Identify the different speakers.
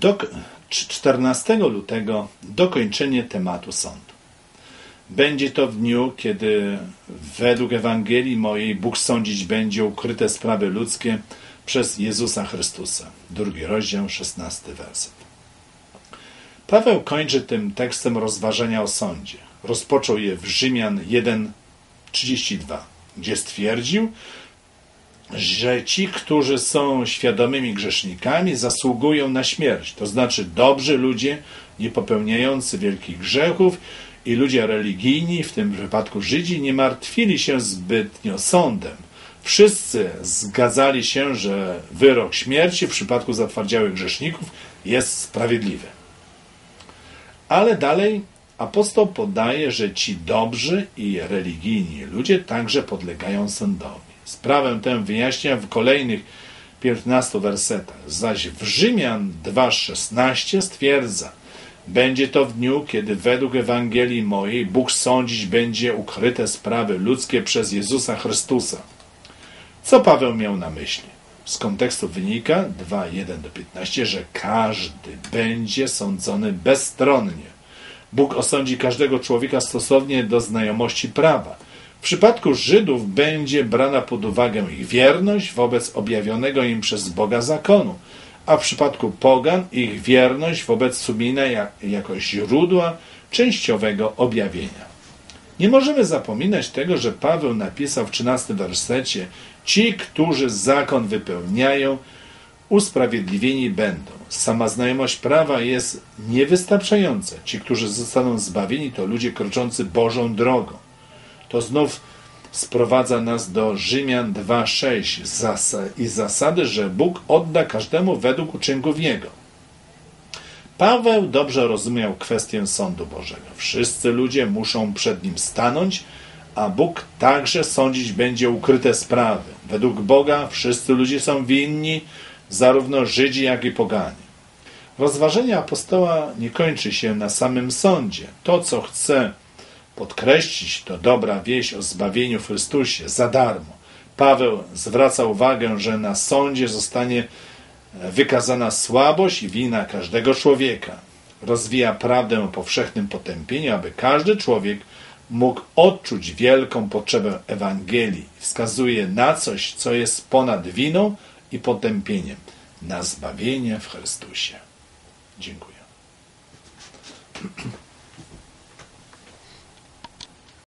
Speaker 1: 14 lutego dokończenie tematu sądu. Będzie to w dniu, kiedy według Ewangelii mojej Bóg sądzić będzie ukryte sprawy ludzkie przez Jezusa Chrystusa. 2 rozdział, 16 werset. Paweł kończy tym tekstem rozważania o sądzie. Rozpoczął je w Rzymian 1:32, gdzie stwierdził, że ci, którzy są świadomymi grzesznikami, zasługują na śmierć. To znaczy dobrzy ludzie, nie popełniający wielkich grzechów i ludzie religijni, w tym wypadku Żydzi, nie martwili się zbytnio sądem. Wszyscy zgadzali się, że wyrok śmierci w przypadku zatwardziałych grzeszników jest sprawiedliwy. Ale dalej apostoł podaje, że ci dobrzy i religijni ludzie także podlegają sądowi. Sprawę tę wyjaśnia w kolejnych 15 wersetach. Zaś w Rzymian 2:16 stwierdza: będzie to w dniu, kiedy według Ewangelii mojej Bóg sądzić będzie ukryte sprawy ludzkie przez Jezusa Chrystusa. Co Paweł miał na myśli? Z kontekstu wynika 2:1-15, że każdy będzie sądzony bezstronnie. Bóg osądzi każdego człowieka stosownie do znajomości prawa. W przypadku Żydów będzie brana pod uwagę ich wierność wobec objawionego im przez Boga zakonu, a w przypadku pogan ich wierność wobec sumienia jako źródła częściowego objawienia. Nie możemy zapominać tego, że Paweł napisał w 13 wersecie: ci, którzy zakon wypełniają, usprawiedliwieni będą. Sama znajomość prawa jest niewystarczająca. Ci, którzy zostaną zbawieni, to ludzie kroczący Bożą drogą. To znów sprowadza nas do Rzymian 2:6 i zasady, że Bóg odda każdemu według uczynków Jego. Paweł dobrze rozumiał kwestię sądu Bożego. Wszyscy ludzie muszą przed Nim stanąć, a Bóg także sądzić będzie ukryte sprawy. Według Boga wszyscy ludzie są winni, zarówno Żydzi, jak i poganie. Rozważenie apostoła nie kończy się na samym sądzie. To, co chce podkreślić, to dobra wieść o zbawieniu w Chrystusie za darmo. Paweł zwraca uwagę, że na sądzie zostanie wykazana słabość i wina każdego człowieka. Rozwija prawdę o powszechnym potępieniu, aby każdy człowiek mógł odczuć wielką potrzebę Ewangelii. Wskazuje na coś, co jest ponad winą i potępieniem, na zbawienie w Chrystusie. Dziękuję.